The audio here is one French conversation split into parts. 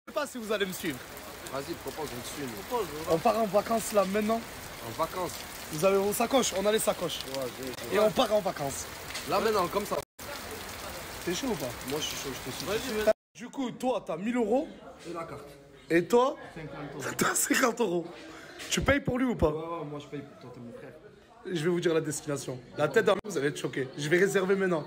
Je sais pas si vous allez me suivre. Vas-y, propose, on te suit. On part en vacances là maintenant. En vacances. Vous avez vos sacoches, on a les sacoches. Ouais, Et on part en vacances. Là maintenant, comme ça. T'es chaud ou pas? Moi je suis chaud, je te suis. Du coup, toi, t'as 1000 euros. Et la carte. Et toi? 50 euros. T'as 50 euros. Tu payes pour lui ou pas? Ouais, moi je paye pour toi, t'es mon frère. Je vais vous dire la destination. La tête d'un vous allez être choqué. Je vais réserver maintenant.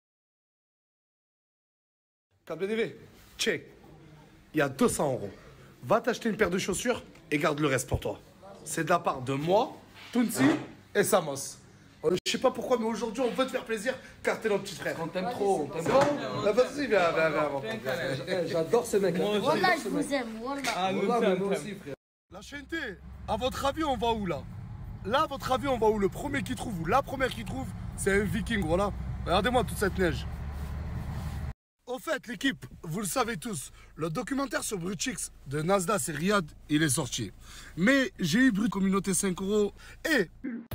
KBDV, check. Il y a 200 euros. Va t'acheter une paire de chaussures et garde le reste pour toi. C'est de la part de moi, Tunsi et Samos. Je sais pas pourquoi, mais aujourd'hui on veut te faire plaisir car t'es notre petit frère. On t'aime trop, on t'aime C'est trop. bon? Vas-y, viens. J'adore ce mec. Wallah, je vous aime, wallah. Ah, nous aussi, frère. La chaîneté, à votre avis, on va où là? Là, à votre avis, on va où? Le premier qui trouve ou la première qui trouve, c'est un viking, voilà. Regardez-moi toute cette neige. Au fait, l'équipe, vous le savez tous, le documentaire sur Brutchix de Nasdaq et Riyad, il est sorti. Mais j'ai eu Brut Communauté 5 euros et...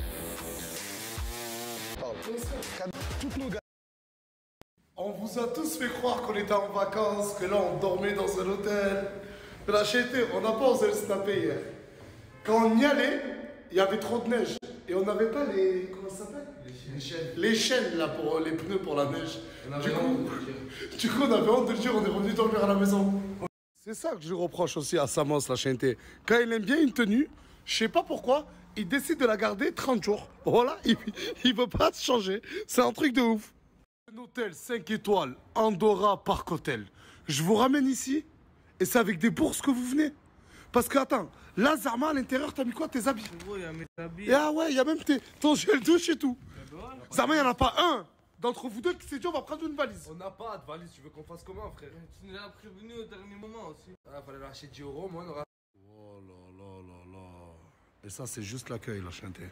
On vous a tous fait croire qu'on était en vacances, que là on dormait dans un hôtel. Mais la chaîneté, on n'a pas osé le snapper hier. Quand on y allait, il y avait trop de neige. Et on n'avait pas les... Comment ça s'appelle? Les chaînes. Les chaînes là pour les pneus pour la neige. Du coup, on avait honte de le dire, on est revenu dormir à la maison. C'est ça que je reproche aussi à Samos, la chaîneté. Quand il aime bien une tenue, je sais pas pourquoi, il décide de la garder 30 jours. Voilà, il veut pas se changer. C'est un truc de ouf. Un hôtel 5 étoiles, Andorra Park Hotel. Je vous ramène ici et c'est avec des bourses que vous venez. Parce que, attends, là, Zarma, à l'intérieur, t'as mis quoi? Tes habits? Il y a mes habits. Et ah ouais, il y a même ton gel douche et tout. Zarma, il n'y en a pas un d'entre vous deux qui s'est dit on va prendre une valise. On n'a pas de valise, tu veux qu'on fasse comment, frère? Tu nous as prévenu au dernier moment aussi. Ah, fallait lâcher 10 euros, moi on aura. Oh là là là là. Et ça, c'est juste l'accueil, la chanté.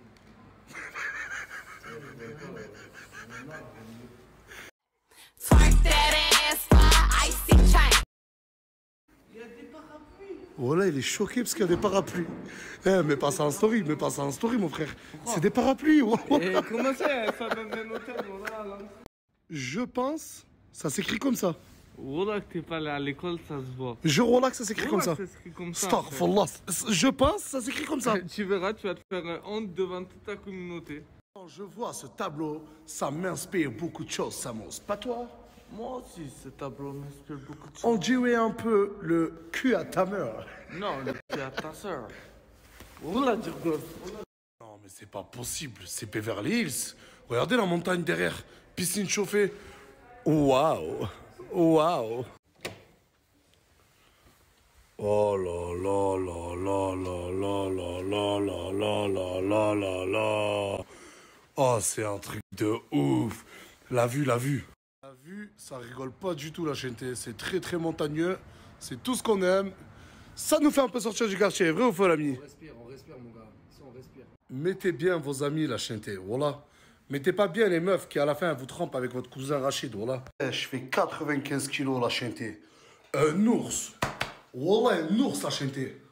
Oh là, il est choqué parce qu'il y a des parapluies. Eh, mais pas ça en story, mon frère. C'est des parapluies. Oh. Et comment ça donne un hôtel, voilà. Je pense, ça s'écrit comme ça. Voilà que t'es pas allé à l'école, ça se voit. Je relax, ça s'écrit comme ça. Ça s'écrit comme ça. Astaghfirullah. Je pense, ça s'écrit comme ça. Tu verras, tu vas te faire honte devant toute ta communauté. Quand je vois ce tableau, ça m'inspire beaucoup de choses, Samos. Pas toi? Moi aussi, ce tableau m'inspire beaucoup de choses. On dirait un peu le cul à ta mère. Non, le cul à ta soeur. Voilà, tu rigoles. Non, mais c'est pas possible. C'est Beverly Hills. Regardez la montagne derrière. Piscine chauffée. Waouh. Waouh. Oh là là là là là là là là là là là là là. Oh, c'est un truc de ouf. La vue. La vue, ça rigole pas du tout la chaîneté. C'est très très montagneux. C'est tout ce qu'on aime. Ça nous fait un peu sortir du quartier, vrai ou faux l'ami? On respire mon gars. Ici on respire. Mettez bien vos amis la chaîneté, voilà. Mettez pas bien les meufs qui à la fin vous trompent avec votre cousin Rachid, voilà. Je fais 95 kilos la chaîneté. Un ours. Voilà un ours la chaîneté.